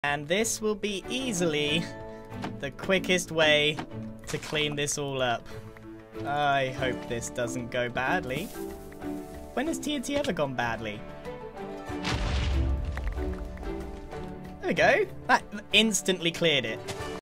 And this will be easily the quickest way to clean this all up. I hope this doesn't go badly. When has TNT ever gone badly? There we go. That instantly cleared it.